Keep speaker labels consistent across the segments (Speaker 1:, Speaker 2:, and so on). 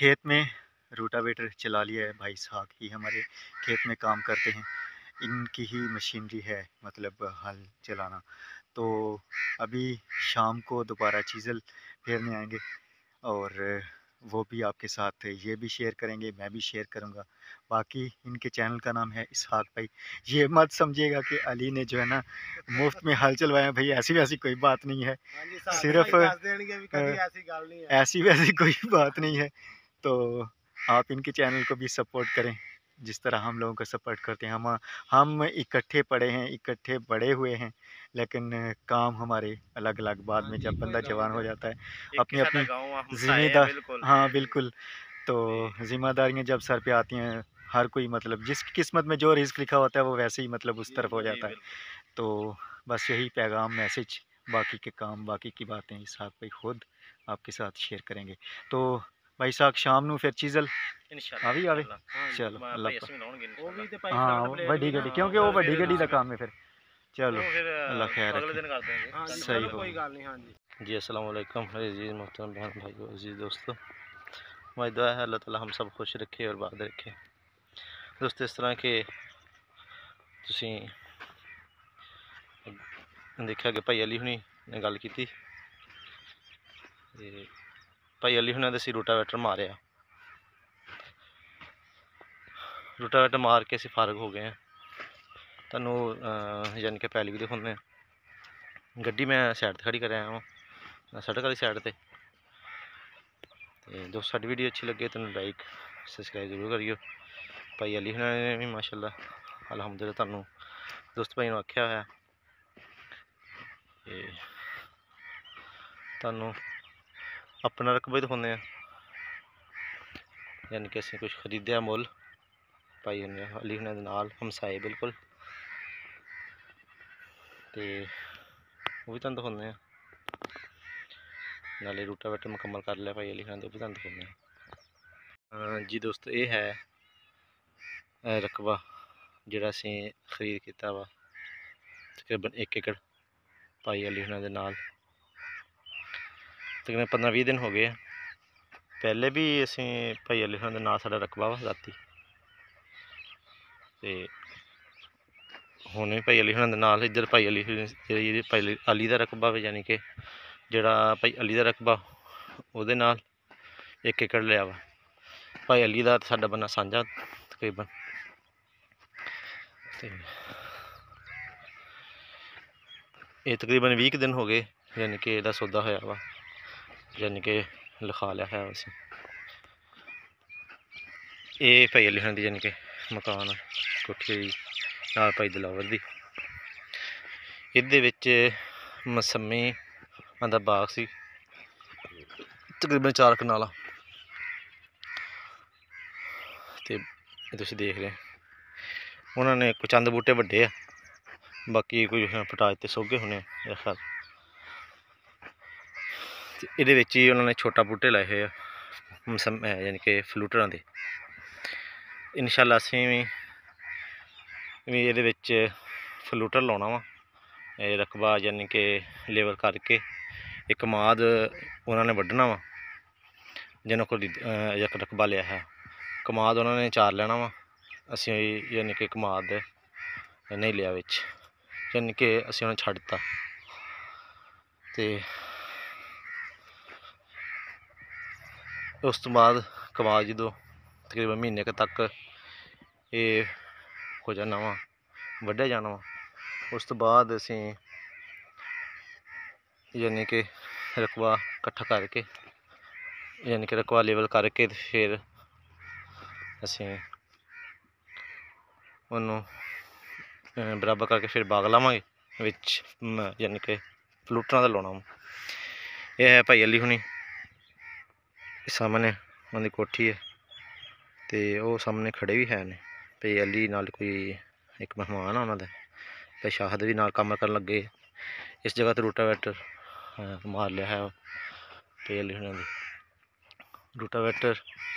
Speaker 1: खेत में रूटावेटर चला लिया है। भाई साहब ही हमारे खेत में काम करते हैं, इनकी ही मशीनरी है, मतलब हल चलाना। तो अभी शाम को दोबारा चीज़ल फेरने आएंगे और वो भी आपके साथ ये भी शेयर करेंगे, मैं भी शेयर करूँगा। बाकी इनके चैनल का नाम है इसहाक भाई। ये मत समझिएगा कि अली ने जो है ना मुफ्त में हल चलवाया, भाई ऐसी वैसी कोई बात नहीं है। सिर्फ ऐसी वैसी कोई बात नहीं है। तो आप इनके चैनल को भी सपोर्ट करें जिस तरह हम लोगों को सपोर्ट करते हैं। हम इकट्ठे पढ़े हैं, इकट्ठे बड़े हुए हैं, लेकिन काम हमारे अलग अलग। बाद में जब बंदा जवान हो जाता है, अपनी अपनी जिम्मेदार, हाँ बिल्कुल, तो जिम्मेदारियां जब सर पे आती हैं, हर कोई मतलब जिसकी किस्मत में जो रिस्क लिखा होता है वो वैसे ही मतलब उस तरफ हो जाता है। तो बस यही पैगाम, मैसेज, बाकी के काम, बाकी की बातें इसहाक भाई खुद आपके साथ शेयर करेंगे। तो भाई साहब शाम ਨੂੰ फिर चीज़ल आवी आवे चलो अल्लाह हाँ वड्डी गड्डी, क्योंकि वो वड्डी गड्डी का काम है। फिर चलो अल्लाह खैर रखे, सही हो।
Speaker 2: जी अस्सलाम वालेकुम अजीज़ मोहतरम बहन भाइयों, अजीज़ दोस्तों, हमारी दुआ है अल्लाह ताला हम सब खुश रखे और बात रखे। दोस्तों इस तरह के तुसीं देखा कि भाई अली हुनी ने गल की, भाई अली हुने असी रूटावेटर मारिया, रूटावेटर मार के असी फारग हो गए हैं। तू यानी कि पैली भी दिखाने गड्डी मैं साइड पर खड़ी कर आया हूँ, सड़क वाली साइड पर। दोस्तों साडी वीडियो अच्छी लगे तो लाइक सबसक्राइब जरूर करियो। भाई अली हुने ने भी माशाल्लाह अलहमदुलिल्लाह तुहानू दोस्त भाई आख्या है तुहानू अपना रकबा ही दिखाने, यानी कि असीं कुछ खरीदया मुल भाई अली हुने दे नाल हमसाए बिल्कुल, तो वो भी तुहानू दिखाने नाले रूटावेटर मुकम्मल कर लिया भाई अली हुने, भी तुहानू दिखाने। जी दोस्तों ये है रकबा जिहड़ा असीं खरीद किया वा, तकरीबन 1 एकड़ भाई अली हुने दे नाल। तकरीबन 15-20 दिन हो गए। पहले भी असीं भाई अली हुने दे नाल साडा रकबा वा जाती, ते हुण भी भाई अली हुने दे नाल इधर भाई अली भाई अली दा रकबा वा, यानी कि जिहड़ा भाई अली दा रकबा उहदे नाल 1 एकड़ लिया वा। भाई अली दा साडा बन्ना सांझा तकरीबन। ये तकरीबन 20 दिन हो गए, यानी कि ਇਹਦਾ सौदा होया वा, यानी कि लिखा लिया है असीं। ये भाई अली हुने दी यानी कि मकान कोठी नाल भाई दिलावर दी। इहदे विच मसम्मी दा बाग सी तकरीबन 4 कनाला, ते तुसीं देख रहे उन्होंने कुछ चंद बूटे वड्डे आ, बाकी कोई पटाज ते सोगे होने मेरे ख्याल। इहदे विच ही उन्होंने छोटा बूटे लाए हुए यानी कि फ्लूटरां दे। इंशाअल्लाह असीं भी इहदे विच फ्लूटर लाउणा वा। रकबा यानी कि लेवल करके एक कमाद उन्होंने वड्ढना वा, जिन्होंने को एक रकबा लिया है, कमाद उन्होंने 4 लेना वा। असीं यानी कि कमाद नहीं लिया विच, यानी कि असीं उन्हें छड्डता। ते उस तो बाद कमाद जो तकरीबन महीने तक ये हो जाना वा, वड्ढिया जाना वा। उस तो बाद असीं यानी कि रकबा कट्ठा करके, यानी कि रकबा लेवल करके फिर असीं उन्होंने बराबर करके फिर बाग लावांगे विच, यानी कि फ्लूटरां दा लाउणा वा। यह है भाई अली हुनी, सामने उन्होंने कोठी है, तो वो सामने खड़े भी है ने भाई अली नाल कोई एक मेहमान आ उन्होंने भाई शाहद भी नाल काम करन लगे। इस जगह तो रूटावेटर मार लिया है भाई अली हुने दी। रूटावेटर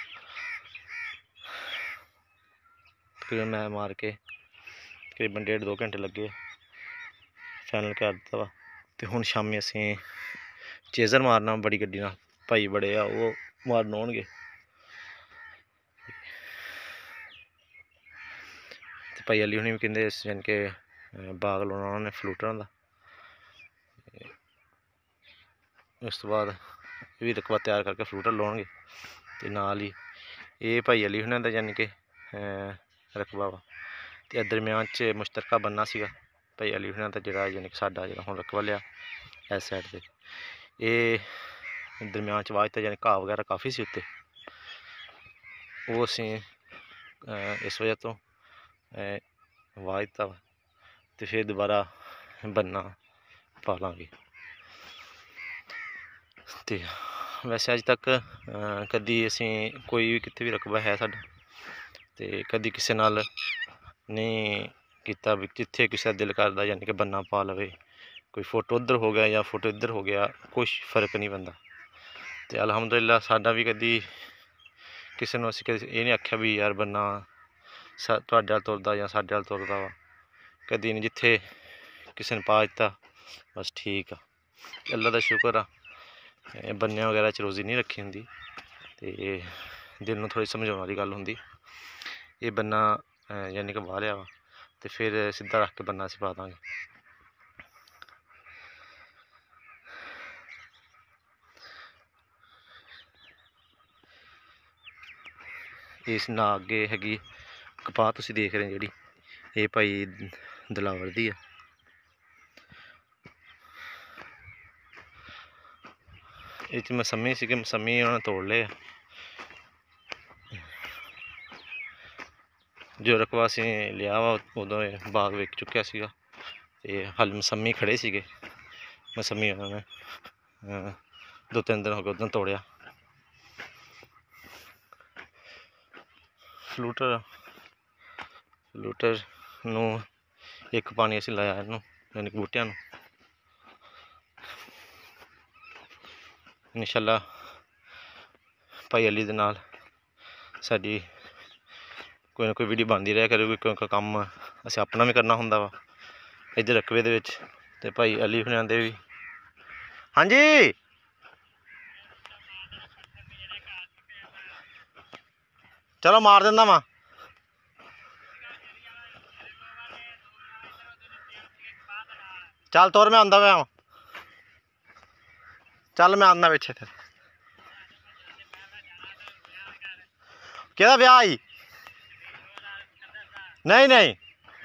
Speaker 2: तकरीबन मैं मार के तकरीबन 1.5-2 घंटे लगे फाइनल कर दिता वा। तो हुण शामी असीं चेज़र मारना बड़ी गड्डी नाल, भाई बड़े आ वो मारन आउणगे। भाई अली हुणी भी कहते यानी कि बाग लाना उन्होंने फ्लूटरां दा। उस तो बाद भी रकबा तैयार करके फ्लूटर लाउणगे ते नाल ही ये भाई अली हुणां दा यानी कि रकबा वा। ते दरम्यान च मुश्तरका बन्ना सीगा भाई अली हुणां दा जिहड़ा यानी कि साडा जिहड़ा हुण रकबा लिया इस साइड ते। ये दरम्यान च वाज यानी घाह वगैरह काफ़ी सी उत्ते, वो असीं इस वजह तो वाज दित्ता वा ते फिर दोबारा बन्ना पा लांगे। ते वैसे अज तक कदी असीं कोई भी कित्थे भी रकबा है साडा ते कदी किसे नाल नहीं कीता भी जित्थे किसे दा दिल करदा यानी कि बन्ना पा लवे, कोई फोटो उधर हो गया या फोटो इधर हो गया, कुछ फर्क नहीं पैंदा। ते अलहमदुलिल्लाह साडा भी कदी किसे नूं असीं कदी एह् नहीं आख्या भी यार बन्ना तुहाडे अल तुरदा जां साडे अल तुरदा वा, कदी नहीं। जित्थे किसे ने पा दित्ता बस ठीक आ, अल्लाह दा शुकर आ। बन्ने वगैरह च रोज़ी नहीं रखी होंदी ते दिल नूं थोड़ी समझाउण वाली गल्ल होंदी। ये बन्ना यानी कि वाह लिया वा ते फिर सीधा रख के बन्ना असीं पा दांगे। इस ना अगे हैगी कपाह तुसीं देख रहे जिहड़ी, ये भाई दिलावर दी है। इस मसम्मी सी मसम्मी उन्होंने तोड़ ले, जो रकबा असीं लिया वा उदों बाग विक चुक्या सीगा ते हल मसम्मी खड़े सीगे, मसम्मी उन्होंने 2-3 दिन हो गए उदों तोड़िया। फ्लूटर नूं एक पानी असीं लाया इनू यानी कि बूटियां नूं। इंशाअल्लाह भाई अली दे नाल साडी कोई ना कोई वीडियो बनती रहा करेगी, क्योंकि कम्म असीं अपना भी करना हुंदा वा इधर रकबे दे विच ते भाई अली हुणां दे भी। हाँ जी चलो मार दिंदा वा, चल तुर मैं आंदा पिया, चल मैं आना पिछे तेरे। केह्दा ब्याह आई? नहीं नहीं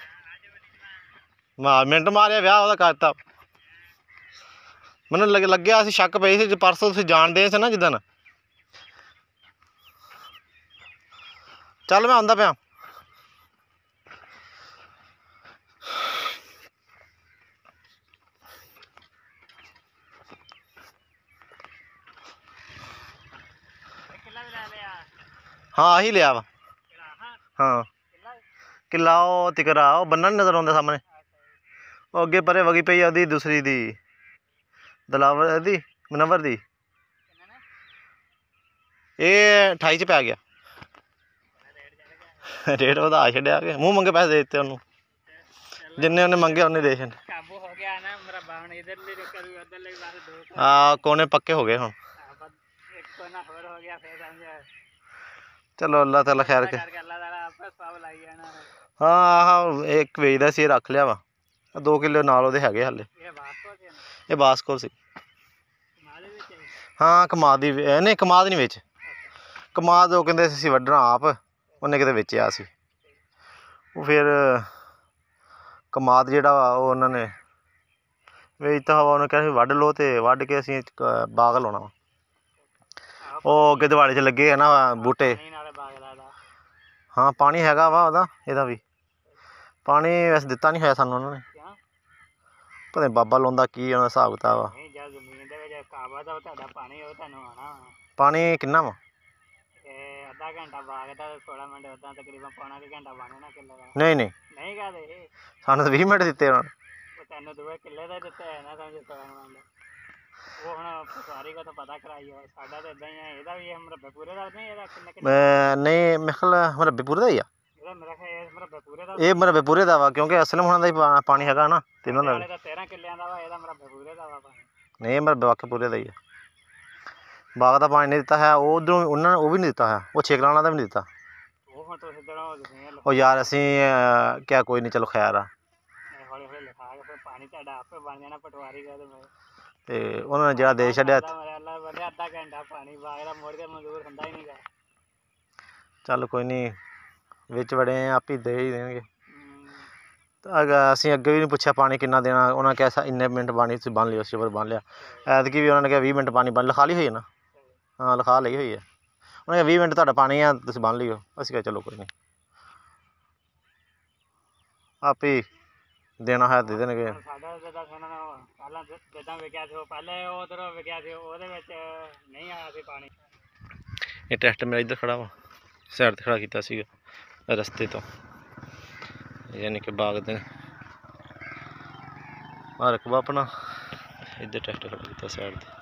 Speaker 2: मिंट मारिया ब्याह ओहदा करता। मैनूं लग्गेआ सी शक पई सी परसों तुसीं जानदे सी ना जिद्दन। चल मैं आंदा पिया। हाँ आही लिया वा, हाँ किला ओह तिकरा ओह बन्ना नहीं नजर आउंदा सामने, ओह अगे परे वगी पई ओहदी दूसरी दी दिलावर दी मुनव्वर दी। एह् 28 च पै गया, रेट वधा छड्डिया कि मूंह मंगे पैसे दे दित्ते उन्नूं, जिन्ने उन्हें मंगे उन्ने दे छड्डे। हाँ कोने पक्के हो गए हुण। चलो अल्लाह ताला खैर के। हाँ हाँ एक वेचदा सी रख लिया वा, 2 किलो नाल ओहदे हैगे हल्ले। ये बासकोर सी, हाँ कमाद दी नहीं कमाद नहीं विच, कमाद ओह कहंदे असीं वड्ढना आप, उन्हें किते वेचेआ सी, ओह फिर कमाद जेहड़ा वा ओह उन्होंने वेचता वा, उन्हें कहा वड्ढ लो ते वड्ढ के असीं बाग लाउणा वा। ओह अगे दिवाली च लग्गे है ना बूटे, हाँ पानी हैगा वा ओहदा एहदा भी, पानी वैसे दित्ता नहीं होया सानूं उन्होंने, पता नहीं बाबा लाउंदा की उन्हां दा हिसाब किताब आ। पानी किन्ना वा? नहीं नहीं सानूं तो 20 मिनट दित्ते उन्होंने। नहीं मेरे ख्याल मरब्बे पूरे दा ही आ, ये मरब्बे पूरे दा वा, क्योंकि असलम होना दा ही पानी हैगा ना तीनों दा। नहीं मरब्बे वाकई पूरे दा ही है, बाग दा पानी नहीं दित्ता है, उधरों उन्होंने वो भी नहीं दित्ता है, वो छेकलाना दा भी नहीं दित्ता।
Speaker 1: ਹੁਣ ਤੁਸੀਂ ਦਰੋਂ ਤੁਸੀਂ
Speaker 2: ਉਹ ਯਾਰ ਅਸੀਂ ਕਿਹਾ ਕੋਈ ਨਹੀਂ ਚਲੋ ਖੈਰ ਆ
Speaker 1: ਹੌਲੀ ਹੌਲੀ ਲਿਖਾ ਕੇ ਫਿਰ ਪਾਣੀ ਤੁਹਾਡਾ ਆਪੇ ਬਣ ਜਾਣਾ ਪਟਵਾਰੀ ਦਾ
Speaker 2: ਤੇ ਉਹਨਾਂ ਨੇ ਜਿਹੜਾ ਦੇ ਛੱਡਿਆ
Speaker 1: ਵਧਿਆ ਅੱਧਾ ਘੰਟਾ ਪਾਣੀ ਬਾਗ ਦਾ ਮੁੜ ਕੇ ਮਨਜ਼ੂਰ ਹੁੰਦਾ ਹੀ ਨਹੀਂਗਾ।
Speaker 2: ਚੱਲ ਕੋਈ ਨਹੀਂ ਵਿੱਚ ਵੜੇ ਆਪ ਹੀ ਦੇ ਹੀ ਦੇਣਗੇ। ਅਸੀਂ ਅੱਗੇ ਵੀ ਨਹੀਂ ਪੁੱਛਿਆ ਪਾਣੀ ਕਿੰਨਾ ਦੇਣਾ, ਉਹਨਾਂ ਕਿਹਾ ਇੰਨੇ ਮਿੰਟ ਪਾਣੀ ਤੁਸੀਂ ਬੰਨ ਲਿਓ, ਸਿਵਰ ਬੰਨ ਲਿਆ। ਐਤਕੀ ਵੀ ਉਹਨਾਂ ਨੇ ਕਿਹਾ 20 ਮਿੰਟ ਪਾਣੀ ਬੰਨ ਲਿਖਾ ਲਈ ਹੋਈ ਹੈ ਨਾ, ਹਾਂ ਲਿਖਾ ਲਈ ਹੋਈ ਹੈ। ਉਹਨੇ ਕਿਹਾ 20 ਮਿੰਟ ਤੁਹਾਡਾ ਪਾਣੀ ਆ ਤੁਸੀਂ ਬੰਨ ਲਿਓ। ਅਸੀਂ ਕਿਹਾ ਚਲੋ ਕੋਈ ਨਹੀਂ ਆਪੇ ਦੇਣਾ ਹੈ ਦੇ ਦੇਣਗੇ।
Speaker 1: ਸਾਡਾ ਜਿੱਦਾਂ ਪਹਿਲਾਂ ਜਿੱਦਾਂ ਵਿਕਿਆ ਸੀ ਉਹ ਪਹਿਲੇ ਉਧਰੋਂ ਵਿਕਿਆ ਸੀ ਉਹਦੇ ਵਿੱਚ ਨਹੀਂ ਆਇਆ ਸੀ ਪਾਣੀ।
Speaker 2: ਇਹ ਟਰੈਕਟਰ ਮੇਰਾ ਇੱਧਰ ਖੜਾ ਵਾ, ਸਾਈਡ 'ਤੇ ਖੜਾ ਕੀਤਾ ਸੀਗਾ ਰਸਤੇ ਤੋਂ, ਯਾਨੀ ਕਿ ਬਾਗ ਦੇ ਆਹ ਰਕਬਾ ਆਪਣਾ ਇੱਧਰ ਟਰੈਕਟਰ ਖੜਾ ਕੀਤਾ ਸਾਈਡ 'ਤੇ।